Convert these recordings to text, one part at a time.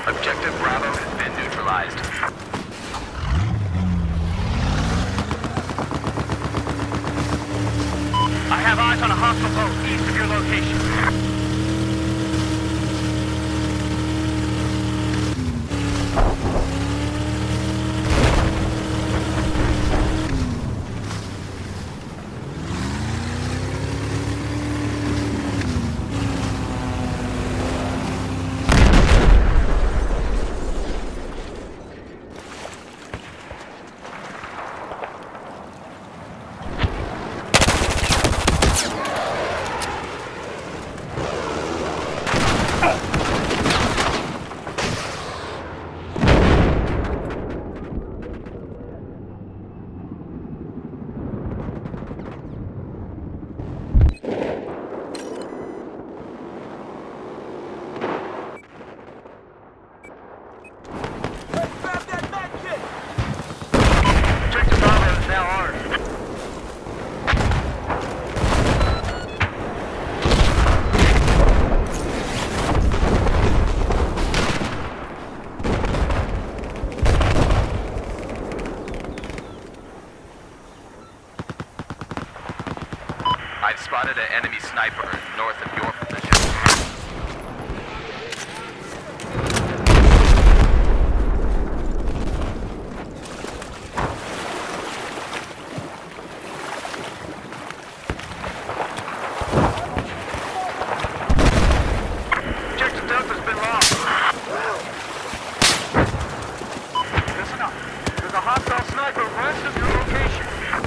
Objective Bravo has been neutralized. I have eyes on a hostile boat east of your location. I've spotted an enemy sniper north of your position. Objective Delta's been lost. Listen up. There's a hostile sniper west of your location.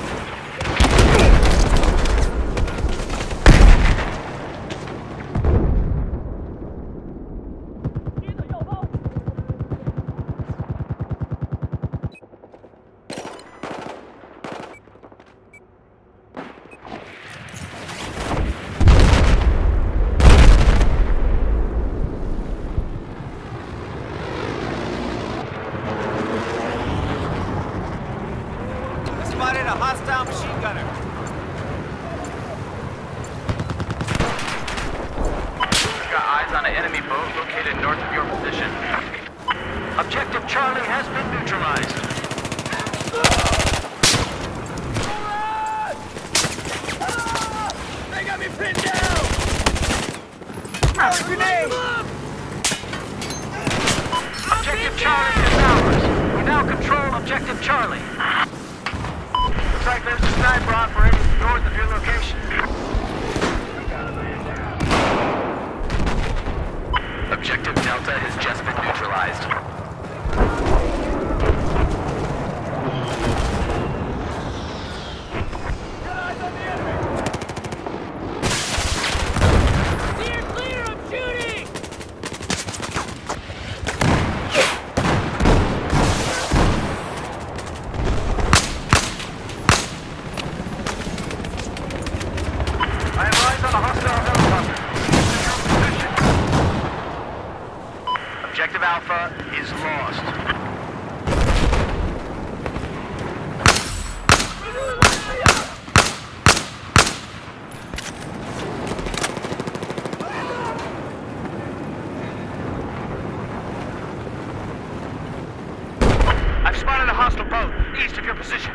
Spotted a hostile machine gunner. We've got eyes on an enemy boat located north of your position. Objective Charlie has been neutralized. They got me pinned down! Grenade! Objective Charlie is ours. We now control Objective Charlie. Looks like there's a sniper operating north of your location. Objective Delta has just been neutralized. Get eyes on the enemy! Steer clear, I'm shooting! I have eyes on a hostile helicopter. Objective Alpha is lost. I've spotted a hostile boat east of your position.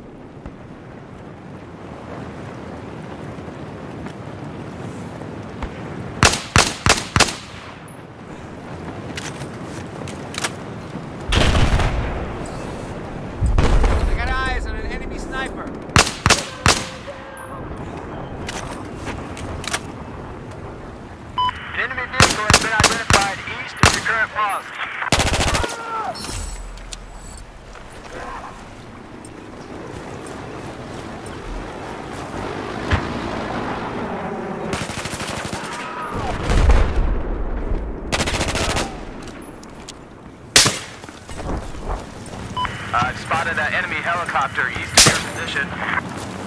Sniper. An enemy vehicle has been identified east of your current pause. I've spotted an enemy helicopter east of your position.